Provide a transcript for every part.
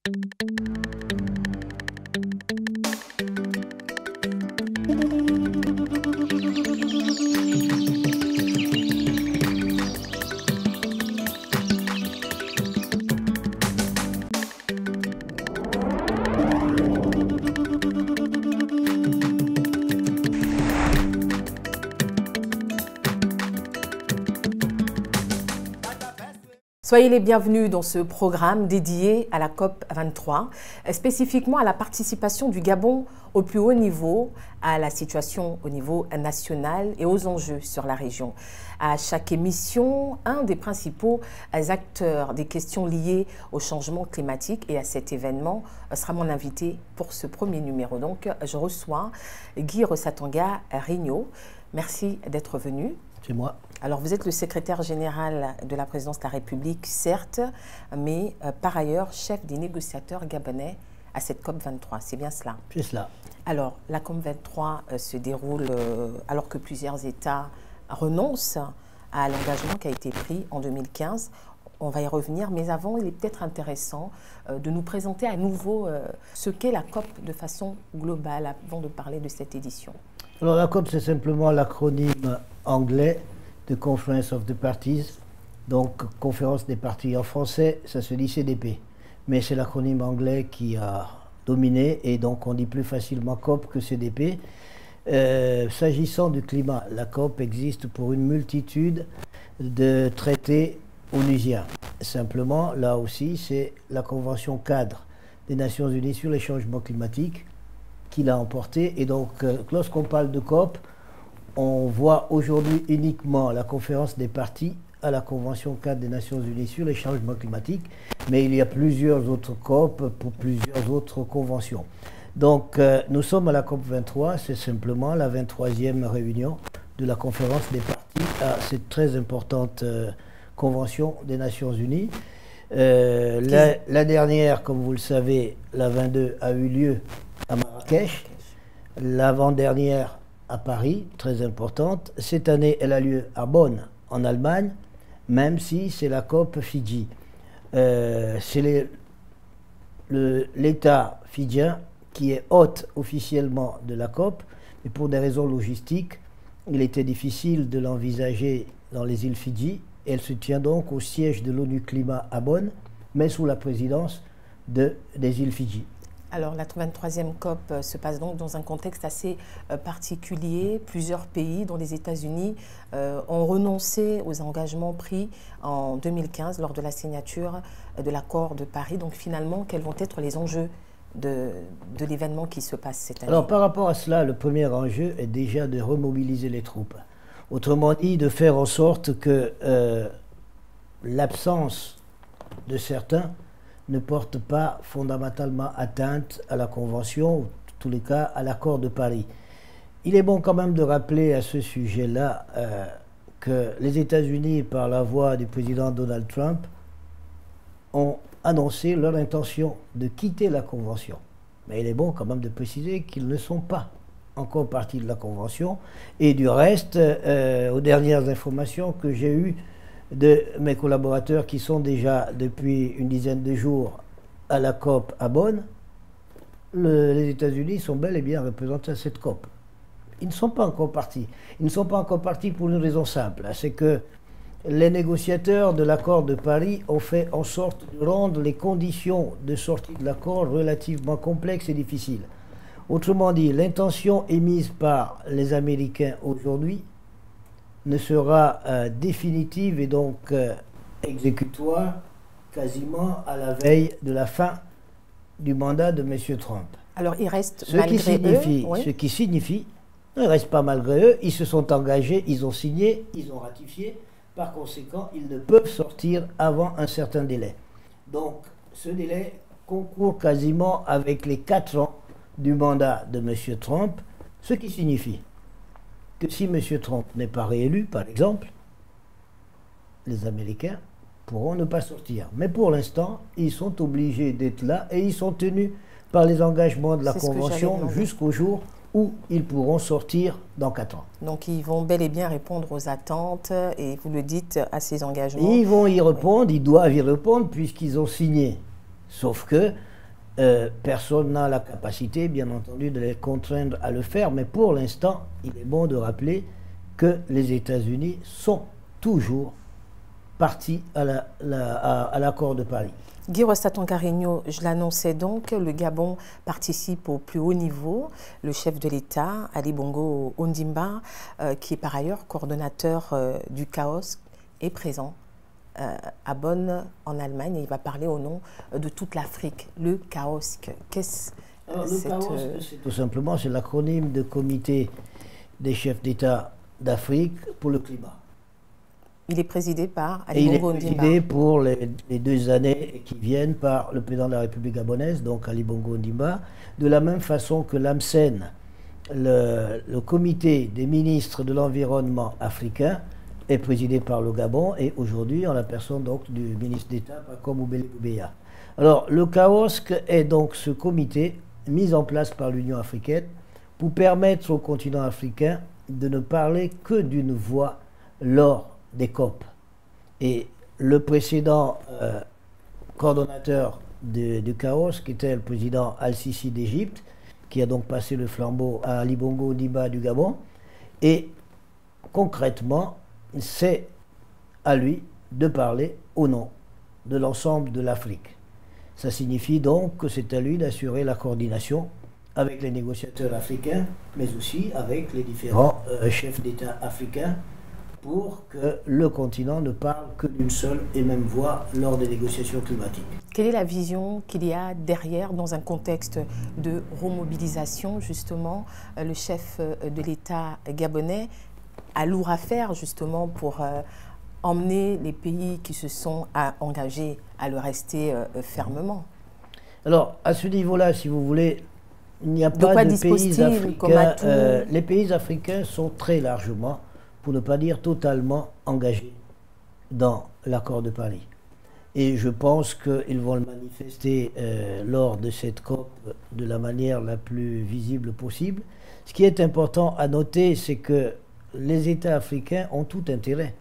Soyez les bienvenus dans ce programme dédié à la COP 23, spécifiquement à la participation du Gabon au plus haut niveau, à la situation au niveau national et aux enjeux sur la région. À chaque émission, un des principaux acteurs des questions liées au changement climatique et à cet événement sera mon invité pour ce premier numéro. Donc, je reçois Guy Rosatanga Rigno. Merci d'être venu. C'est moi. Alors, vous êtes le secrétaire général de la présidence de la République, certes, mais par ailleurs, chef des négociateurs gabonais à cette COP23. C'est bien cela? C'est cela. Alors, la COP23 se déroule alors que plusieurs États renoncent à l'engagement qui a été pris en 2015. On va y revenir, mais avant, il est peut-être intéressant de nous présenter à nouveau ce qu'est la COP de façon globale, avant de parler de cette édition. Alors, la COP, c'est simplement l'acronyme anglais de Conference of the Parties, donc Conférence des parties. En français, ça se dit CDP, mais c'est l'acronyme anglais qui a dominé, et donc on dit plus facilement COP que CDP. S'agissant du climat, la COP existe pour une multitude de traités onusiens. Simplement, là aussi, c'est la Convention cadre des Nations Unies sur les changements climatiques qui l'a emporté. Et donc, lorsqu'on parle de COP, on voit aujourd'hui uniquement la conférence des parties à la Convention cadre des Nations Unies sur les changements climatiques, mais il y a plusieurs autres COP pour plusieurs autres conventions. Donc, nous sommes à la COP 23, c'est simplement la 23e réunion de la conférence des parties à cette très importante Convention des Nations Unies. La dernière, comme vous le savez, la 22, a eu lieu à Marrakech. L'avant-dernière à Paris, très importante. Cette année, elle a lieu à Bonn, en Allemagne, même si c'est la COP Fidji. C'est l'État fidjien qui est hôte officiellement de la COP, mais pour des raisons logistiques, il était difficile de l'envisager dans les îles Fidji. Elle se tient donc au siège de l'ONU Climat à Bonn, mais sous la présidence des îles Fidji. Alors, la 23e COP se passe donc dans un contexte assez particulier. Plusieurs pays, dont les États-Unis, ont renoncé aux engagements pris en 2015 lors de la signature de l'accord de Paris. Donc, finalement, quels vont être les enjeux de l'événement qui se passe cette année? Alors, par rapport à cela, le premier enjeu est déjà de remobiliser les troupes. Autrement dit, de faire en sorte que l'absence de certains ne porte pas fondamentalement atteinte à la Convention, ou en tous les cas à l'accord de Paris. Il est bon quand même de rappeler à ce sujet-là que les États-Unis, par la voix du président Donald Trump, ont annoncé leur intention de quitter la Convention. Mais il est bon quand même de préciser qu'ils ne sont pas encore partie de la Convention. Et du reste, aux dernières informations que j'ai eues de mes collaborateurs qui sont déjà depuis une dizaine de jours à la COP à Bonn, les États-Unis sont bel et bien représentés à cette COP. Ils ne sont pas encore partis. Ils ne sont pas encore partis pour une raison simple, c'est que les négociateurs de l'accord de Paris ont fait en sorte de rendre les conditions de sortie de l'accord relativement complexes et difficiles. Autrement dit, l'intention émise par les Américains aujourd'hui ne sera définitive et donc exécutoire quasiment à la veille de la fin du mandat de M. Trump. Alors il reste ce qui signifie, il ne reste pas malgré eux, ils se sont engagés, ils ont signé, ils ont ratifié, par conséquent ils ne peuvent sortir avant un certain délai. Donc ce délai concourt quasiment avec les 4 ans du mandat de M. Trump, ce qui signifie que si M. Trump n'est pas réélu, par exemple, les Américains pourront ne pas sortir. Mais pour l'instant, ils sont obligés d'être là et ils sont tenus par les engagements de la Convention jusqu'au jour où ils pourront sortir dans 4 ans. Donc ils vont bel et bien répondre aux attentes et vous le dites à ces engagements. Ils vont y répondre, ils doivent y répondre puisqu'ils ont signé. Sauf que personne n'a la capacité, bien entendu, de les contraindre à le faire, mais pour l'instant, il est bon de rappeler que les États-Unis sont toujours partis à l'accord de Paris. Guy Rostaton-Carigno, je l'annonçais donc, le Gabon participe au plus haut niveau. Le chef de l'État, Ali Bongo Ondimba, qui est par ailleurs coordonnateur du CAOSC, est présent à Bonn, en Allemagne, et il va parler au nom de toute l'Afrique. Le CAOSC, qu'est-ce que le CAOSC, c'est tout simplement l'acronyme de Comité des chefs d'État d'Afrique pour le climat. Il est présidé par Ali Bongo Ondimba. Il est présidé pour les 2 années qui viennent par le président de la République gabonaise, donc Ali Bongo Ondimba, de la même façon que l'AMSEN, le comité des ministres de l'environnement africain, est présidé par le Gabon, et aujourd'hui en la personne donc du ministre d'État Pakom Oubele-Goubeya. Alors le CAOSC est donc ce comité mis en place par l'Union africaine pour permettre au continent africain de ne parler que d'une voix lors des COP. Et le précédent coordonnateur du CAOSC, qui était le président Al-Sisi d'Égypte, qui a donc passé le flambeau à Ali Bongo Ondimba du Gabon, et concrètement, c'est à lui de parler au nom de l'ensemble de l'Afrique. Ça signifie donc que c'est à lui d'assurer la coordination avec les négociateurs africains, mais aussi avec les différents chefs d'État africains, pour que le continent ne parle que d'une seule et même voix lors des négociations climatiques. Quelle est la vision qu'il y a derrière, dans un contexte de remobilisation, justement? Le chef de l'État gabonais a lourd à faire, justement, pour emmener les pays qui se sont engagés à le rester fermement. Alors, à ce niveau-là, si vous voulez, il n'y a pas de pays africains. Les pays africains sont très largement, pour ne pas dire totalement, engagés dans l'accord de Paris. Et je pense qu'ils vont le manifester lors de cette COP de la manière la plus visible possible. Ce qui est important à noter, c'est que les États africains ont tout intérêt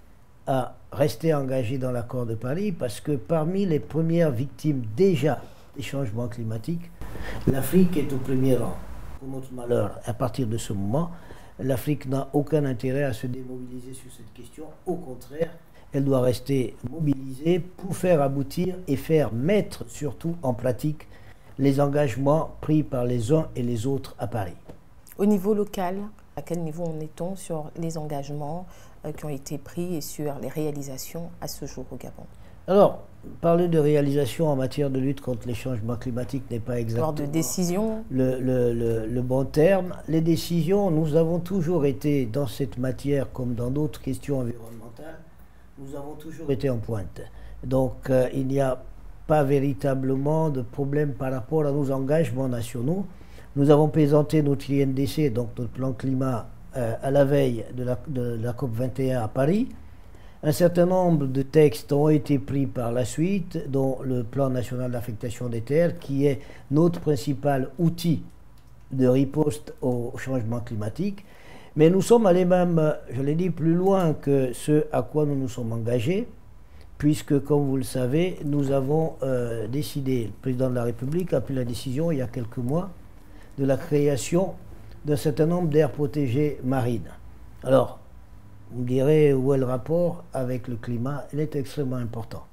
à rester engagés dans l'accord de Paris, parce que parmi les premières victimes déjà des changements climatiques, l'Afrique est au premier rang. Pour notre malheur, à partir de ce moment, l'Afrique n'a aucun intérêt à se démobiliser sur cette question. Au contraire, elle doit rester mobilisée pour faire aboutir et faire mettre surtout en pratique les engagements pris par les uns et les autres à Paris. Au niveau local, à quel niveau en est-on sur les engagements qui ont été pris et sur les réalisations à ce jour au Gabon? Alors, parler de réalisation en matière de lutte contre les changements climatiques n'est pas exactement de décision. Le bon terme. Les décisions, nous avons toujours été, dans cette matière comme dans d'autres questions environnementales, nous avons toujours été en pointe. Donc, il n'y a pas véritablement de problème par rapport à nos engagements nationaux. Nous avons présenté notre INDC, donc notre plan climat, à la veille de la COP 21 à Paris. Un certain nombre de textes ont été pris par la suite, dont le plan national d'affectation des terres, qui est notre principal outil de riposte au changement climatique. Mais nous sommes allés même, je l'ai dit, plus loin que ce à quoi nous nous sommes engagés, puisque, comme vous le savez, nous avons décidé, le président de la République a pris la décision il y a quelques mois, de la création d'un certain nombre d'aires protégées marines. Alors, vous me direz où est le rapport avec le climat? Il est extrêmement important.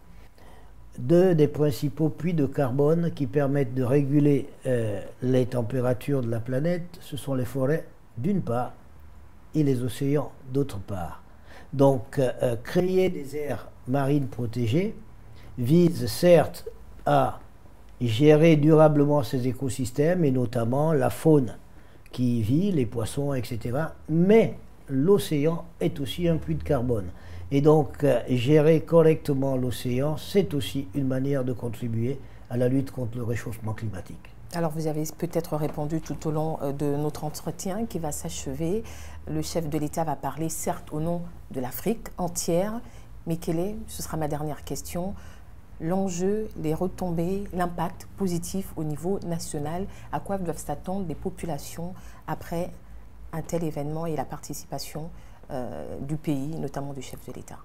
2 des principaux puits de carbone qui permettent de réguler les températures de la planète, ce sont les forêts d'une part et les océans d'autre part. Donc, créer des aires marines protégées vise certes à gérer durablement ces écosystèmes, et notamment la faune qui y vit, les poissons, etc. Mais l'océan est aussi un puits de carbone. Et donc, gérer correctement l'océan, c'est aussi une manière de contribuer à la lutte contre le réchauffement climatique. Alors, vous avez peut-être répondu tout au long de notre entretien qui va s'achever. Le chef de l'État va parler, certes, au nom de l'Afrique entière, mais quel est, ce sera ma dernière question, l'enjeu, les retombées, l'impact positif au niveau national? À quoi doivent s'attendre les populations après un tel événement et la participation du pays, notamment du chef de l'État?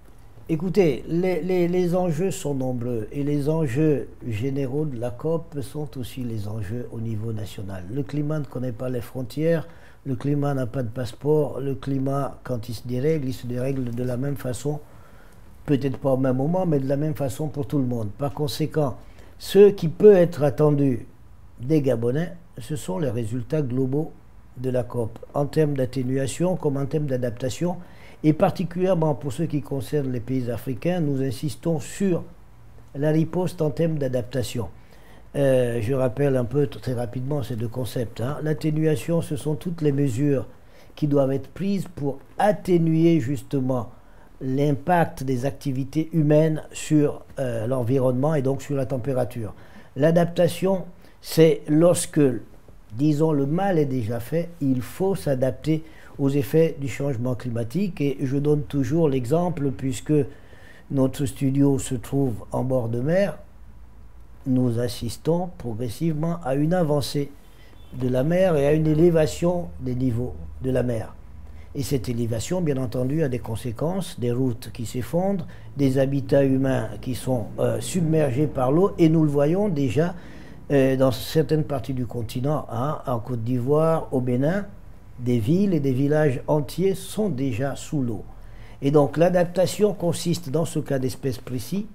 Écoutez, les enjeux sont nombreux et les enjeux généraux de la COP sont aussi les enjeux au niveau national. Le climat ne connaît pas les frontières, le climat n'a pas de passeport, le climat, quand il se dérègle de la même façon, peut-être pas au même moment, mais de la même façon pour tout le monde. Par conséquent, ce qui peut être attendu des Gabonais, ce sont les résultats globaux de la COP, en termes d'atténuation comme en termes d'adaptation. Et particulièrement pour ce qui concerne les pays africains, nous insistons sur la riposte en termes d'adaptation. Je rappelle un peu très rapidement ces deux concepts. L'atténuation, ce sont toutes les mesures qui doivent être prises pour atténuer justement l'impact des activités humaines sur l'environnement et donc sur la température. L'adaptation, c'est lorsque, disons, le mal est déjà fait, il faut s'adapter aux effets du changement climatique. Et je donne toujours l'exemple, puisque notre studio se trouve en bord de mer, nous assistons progressivement à une avancée de la mer et à une élévation des niveaux de la mer. Et cette élévation, bien entendu, a des conséquences, des routes qui s'effondrent, des habitats humains qui sont submergés par l'eau, et nous le voyons déjà dans certaines parties du continent, en Côte d'Ivoire, au Bénin, des villes et des villages entiers sont déjà sous l'eau. Et donc l'adaptation consiste, dans ce cas d'espèce précis,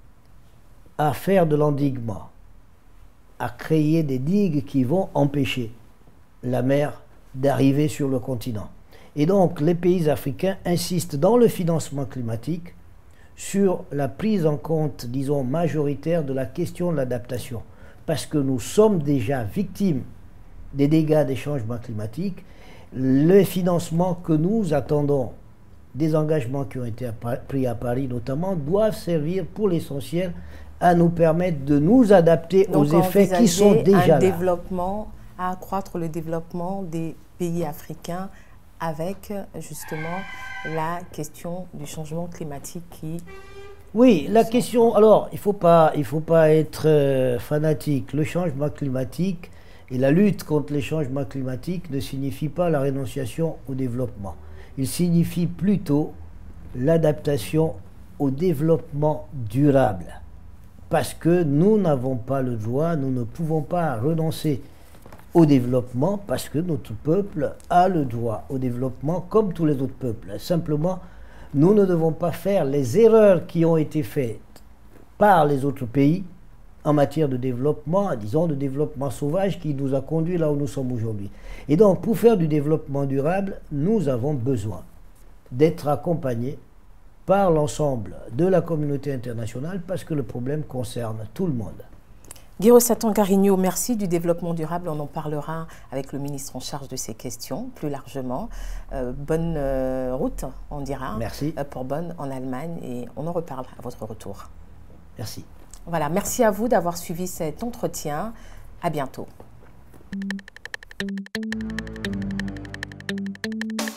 à faire de l'endiguement, à créer des digues qui vont empêcher la mer d'arriver sur le continent. Et donc les pays africains insistent dans le financement climatique sur la prise en compte, disons, majoritaire de la question de l'adaptation, parce que nous sommes déjà victimes des dégâts des changements climatiques. Le financement que nous attendons des engagements qui ont été pris à Paris notamment doivent servir pour l'essentiel à nous permettre de nous adapter aux effets qui sont déjà là. À accroître le développement des pays africains avec justement la question du changement climatique qui... Oui, la question... Alors, il faut pas être fanatique. Le changement climatique et la lutte contre les changements climatiques ne signifie pas la rénonciation au développement. Il signifie plutôt l'adaptation au développement durable. Parce que nous n'avons pas le droit, nous ne pouvons pas renoncer au développement, parce que notre peuple a le droit au développement comme tous les autres peuples. Simplement, nous ne devons pas faire les erreurs qui ont été faites par les autres pays en matière de développement, disons de développement sauvage, qui nous a conduits là où nous sommes aujourd'hui. Et donc, pour faire du développement durable, nous avons besoin d'être accompagnés par l'ensemble de la communauté internationale, parce que le problème concerne tout le monde. Guiro Satan-Carigno, merci. Du développement durable, on en parlera avec le ministre en charge de ces questions, plus largement. Bonne route, on dira. Merci. Pour Bonn, en Allemagne, et on en reparle à votre retour. Merci. Voilà, merci à vous d'avoir suivi cet entretien. À bientôt.